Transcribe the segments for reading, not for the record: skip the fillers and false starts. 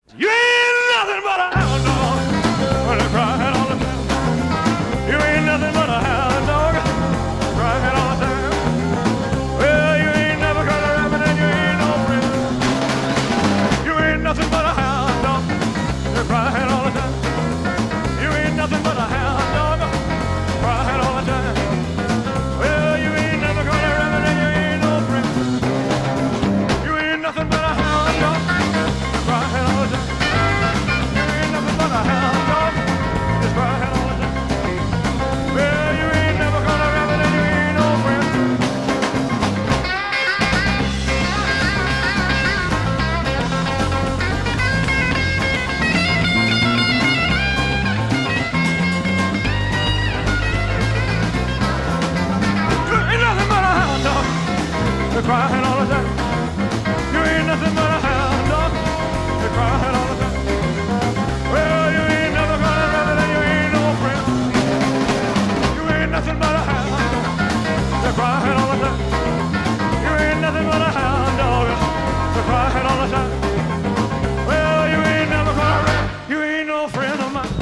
You ain't nothing but a hound dog when you're crying all the time. You ain't nothing but a hound dog crying all the time. Well, you ain't never got a rabbit and you ain't no friend. You ain't nothing but a hound dog, you're crying all the time. You ain't nothing but a hound dog crying all the time. Well, you ain't never got a rabbit and you ain't no friend. You ain't nothing but a hound dog crying all the time. You ain't nothing but a hound dog just crying all the time. Well, you ain't never got a rabbit and you ain't no friend. You ain't nothing but a hound dog just crying all the time. You ain't nothing but a hound dog just crying all the time. Well, you ain't never got a rabbit and you ain't no friend. You ain't nothing but a hound dog just crying all the time. You ain't nothing but a hound dog just crying all the time. Well, you ain't never got a rabbit, you ain't no friend of mine.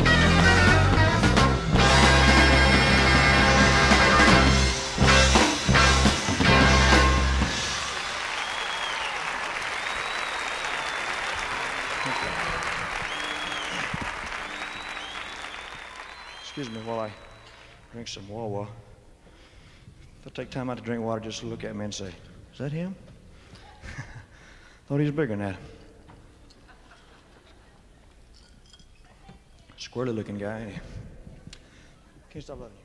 Excuse me while I drink some Wawa. If I take time out to drink water, just look at me and say, is that him? Thought he was bigger than that. Squirrely looking guy, ain't he? Can't stop loving you.